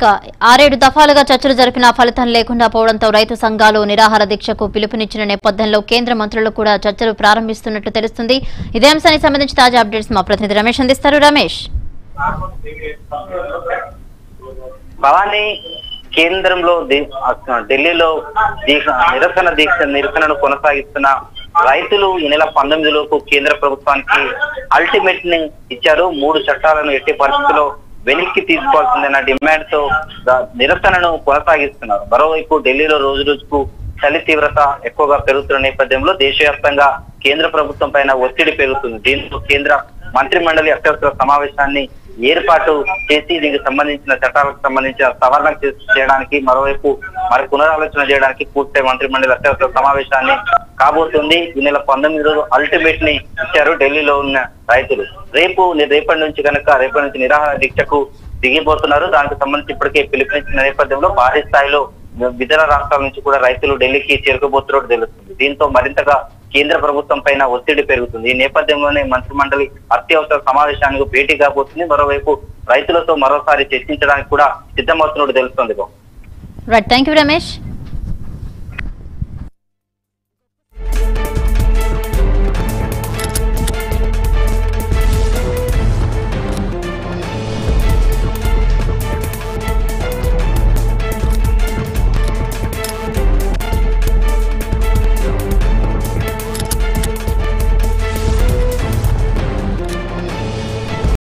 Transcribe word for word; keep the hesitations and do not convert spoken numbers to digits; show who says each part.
Speaker 1: ఇక ఆరేడు దఫాలుగా చర్చలు జరిపినా ఫలితం లేకుండా పోవడంతో రైతు సంఘాలు నిరాహార దీక్షకు పిలుపునిచ్చిన నేపథ్యంలో కేంద్ర మంత్రులు కూడా చర్చలు ప్రారంభిస్తున్నట్టు తెలుస్తుంది. ఇదే అంశానికి సంబంధించి తాజా అప్డేట్స్ మా ప్రతినిధి రమేష్ అందిస్తారు. రమేష్,
Speaker 2: భవానీ, కేంద్రంలో ఢిల్లీలో నిరసన దీక్ష నిరసనను కొనసాగిస్తున్న రైతులు ఈ నెల పంతొమ్మిది లోపు కేంద్ర ప్రభుత్వానికి అల్టిమేట్ ని ఇచ్చారు. మూడు చట్టాలను ఎట్టి పరిస్థితుల్లో వెనక్కి తీసుకోవాల్సిందన్న డిమాండ్ తో నిరసనను కొనసాగిస్తున్నారు. మరోవైపు ఢిల్లీలో రోజు రోజుకు చలి తీవ్రత ఎక్కువగా పెరుగుతున్న నేపథ్యంలో దేశవ్యాప్తంగా కేంద్ర ప్రభుత్వం పైన ఒత్తిడి పెరుగుతుంది. దీంతో కేంద్ర మంత్రి మండలి అత్యవసర సమావేశాన్ని ఏర్పాటు చేసి దీనికి సంబంధించిన చట్టాలకు సంబంధించిన సవరణ చేయడానికి, మరోవైపు మరి పునరాలోచన చేయడానికి పూర్తి మంత్రి మండలి అత్యవసర సమావేశాన్ని కాబోతుంది. ఈ నెల పంతొమ్మిది రోజు అల్టిమేట్ ని ఇచ్చారు ఢిల్లీలో ఉన్న రైతులు. రేపు రేపటి నుంచి కనుక రేపటి నుంచి నిరాహార దీక్షకు దిగిపోతున్నారు. దానికి సంబంధించి ఇప్పటికే పిలుపునిచ్చిన నేపథ్యంలో భారీ స్థాయిలో ఇతర రాష్ట్రాల నుంచి కూడా రైతులు ఢిల్లీకి చేరుకోబోతున్నట్టు తెలుస్తుంది. దీంతో మరింతగా కేంద్ర ప్రభుత్వం పైన ఒత్తిడి పెరుగుతుంది. ఈ నేపథ్యంలోనే మంత్రి మండలి అత్యవసర సమావేశానికి భేటీ కాబోతుంది. మరోవైపు రైతులతో మరోసారి చర్చించడానికి కూడా సిద్ధమవుతున్నట్టు తెలుస్తుంది.
Speaker 1: Right, thank you Ramesh.